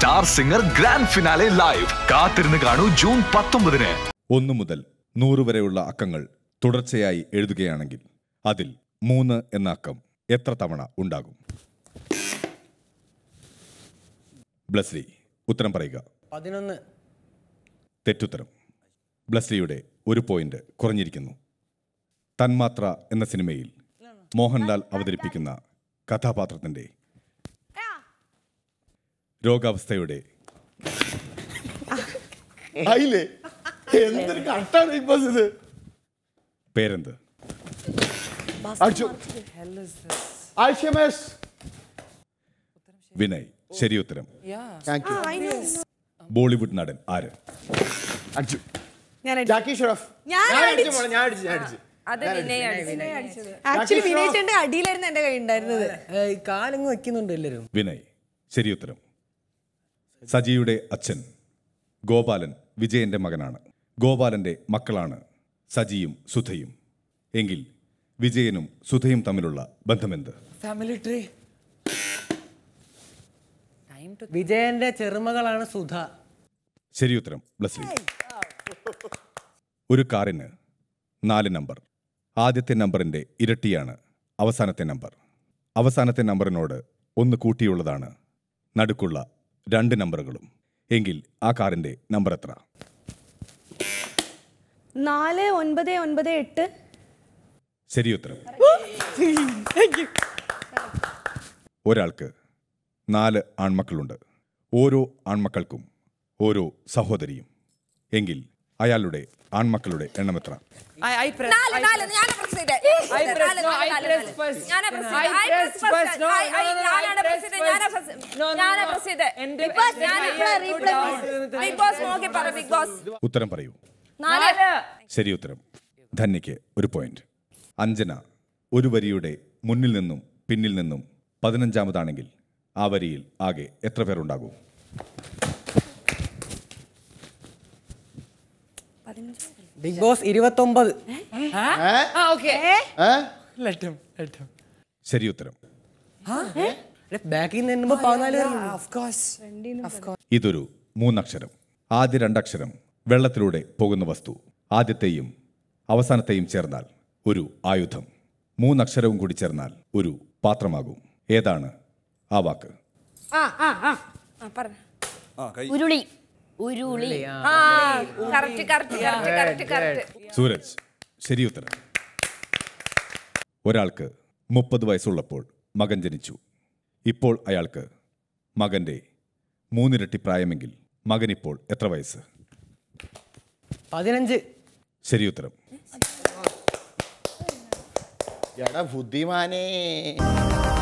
Star singer grand finale live. കാത്തിരുന്ന് കാണൂ June 19. 1 മുതൽ 100 വരെയുള്ള അക്കങ്ങൾ തുടർച്ചയായി എഴുതുകയാണെങ്കിൽ അതിൽ 3 എന്ന അക്കം എത്ര തവണ ഉണ്ടാകും? ബ്ലസ്ലി, ഉത്തരം പറയുക. 11. തെറ്റുത്തരം. ബ്ലസ്ലിയുടെ 1 പോയിന്റ് കുറഞ്ഞിരിക്കുന്നു. തന്മാത്ര എന്ന സിനിമയിൽ മോഹൻലാൽ അവതരിപ്പിക്കുന്ന കഥാപാത്രത്തിന്റെ രോഗാവസ്ഥയുടെ പേരെന്ത്? വിനയ്, ശരിയുത്തരം. ബോളിവുഡ് നടൻ ആര്? വിനയ്, ശരിയുത്തരം. സജിയുടെ അച്ഛൻ ഗോപാലൻ വിജയന്റെ മകനാണ്. ഗോപാലന്റെ മക്കളാണ് സജിയും സുധയും. എങ്കിൽ വിജയനും സുധയും തമ്മിലുള്ള ബന്ധമെന്ത്? Family tree. വിജയന്റെ ചെറുമകളാണ് സുധ. ശരിയുത്തരം ബ്ലസ്ലി. ഒരു കാറിന് 4 നമ്പർ. ആദ്യത്തെ നമ്പറിന്റെ ഇരട്ടിയാണ് അവസാനത്തെ നമ്പർ. അവസാനത്തെ നമ്പറിനോട് 1 കൂട്ടിയുള്ളതാണ് നടുക്കുള്ള 2 നമ്പറുകളും. എങ്കിൽ ആ കാറിന്റെ നമ്പർ എത്ര? 4998. ശരിയുത്തരം. ഒരാൾക്ക് 4 ആൺമക്കളുണ്ട്. ഓരോ ആൺമക്കൾക്കും ഓരോ സഹോദരിയും. എങ്കിൽ അയാളുടെ ആൺമക്കളുടെ എണ്ണം എത്ര? ഉത്തരം പറയൂ. ശരിയുത്തരം. ധന്യയ്ക്ക് 1 പോയിന്റ്. അഞ്ജന ഒരു വരിയുടെ മുന്നിൽ നിന്നും പിന്നിൽ നിന്നും 15ാമതാണെങ്കിൽ ആ വരിയിൽ ആകെ എത്ര പേർ ഉണ്ടാകും? Big boss 29. ശരിയുത്തരം. ഇതൊരു 3 അക്ഷരം. ആദ്യ 2 അക്ഷരം വെള്ളത്തിലൂടെ പോകുന്ന വസ്തു. ആദ്യത്തെയും അവസാനത്തെയും ചേർന്നാൽ ഒരു ആയുധം. 3 അക്ഷരവും കൂടി ചേർന്നാൽ ഒരു പാത്രമാകും. ഏതാണ് ആ വാക്ക്? ഉരുളി. സൂരജ്, ശരിയുത്തരം. ഒരാൾക്ക് 30 വയസ്സുള്ളപ്പോൾ മകൻ ജനിച്ചു. ഇപ്പോൾ അയാൾക്ക് മകന്റെ 3 ഇരട്ടി പ്രായമെങ്കിൽ മകനിപ്പോൾ എത്ര വയസ്സ്? 15. ശരിയുത്തരം. ബുദ്ധിമാനേ.